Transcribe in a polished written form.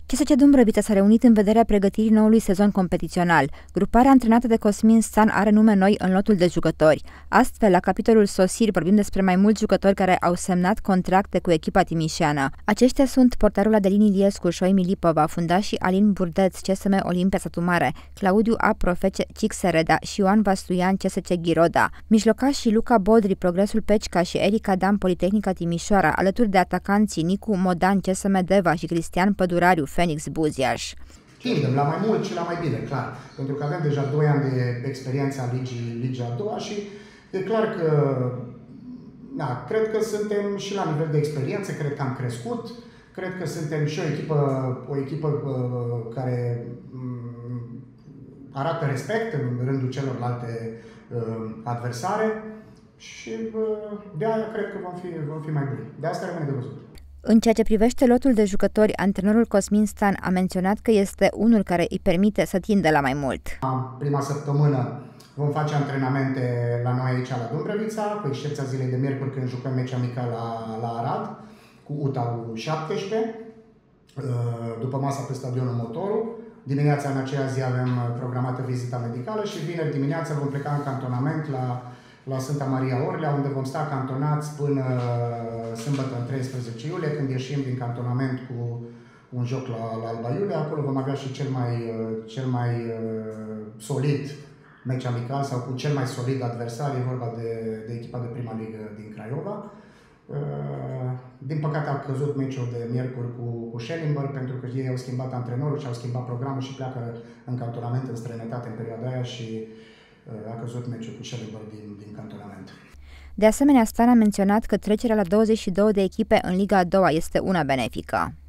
CSC Dâmbrăvița s-a reunit în vederea pregătirii noului sezon competițional. Gruparea antrenată de Cosmin Stan are nume noi în lotul de jucători. Astfel, la capitolul sosiri vorbim despre mai mulți jucători care au semnat contracte cu echipa timișeană. Aceștia sunt portarul Adelin Iliescu, Șoimi Lipova, fundașii Alin Burdeț, CSM Olimpia Satu Mare, Claudiu A. Profece, Cic Sereda și Ioan Vastuian, CSC Ghiroda. Mijlocașii Luca Bodri, Progresul Pecica și Eric Adam, Politehnica Timișoara, alături de atacanții Nicu Modan, CSM Deva și Cristian Pădurariu, Phoenix Buziaș. Tindem la mai mult și la mai bine, clar, pentru că avem deja 2 ani de experiență a ligii a doua și e clar că cred că suntem și la nivel de experiență, cred că am crescut, cred că suntem și o echipă care arată respect în rândul celorlalte adversare și de aia cred că vom fi mai buni. De asta rămâne de văzut. În ceea ce privește lotul de jucători, antrenorul Cosmin Stan a menționat că este unul care îi permite să tindă la mai mult. Prima săptămână vom face antrenamente la noi aici la Dâmbrăvița, cu excepția zilei de miercuri când jucăm meci amical la Arad cu UTA 17, după masa pe stadionul Motorul. Dimineața în aceea zi avem programată vizita medicală și vineri dimineața vom pleca în cantonament la Sfânta Maria Orlea, unde vom sta cantonați până sâmbătă în 13 iulie, când ieșim din cantonament cu un joc la Alba Iulia. Acolo vom avea și cel mai solid meci amical sau cu cel mai solid adversar, e vorba de echipa de prima ligă din Craiova. Din păcate a căzut meciul de miercuri cu Schellenberg, pentru că ei au schimbat antrenorul și au schimbat programul și pleacă în cantonament în străinătate în perioada aia și a căzut meciul cu Schellenberg din cantonament. De asemenea, Stan a menționat că trecerea la 22 de echipe în Liga a doua este una benefică.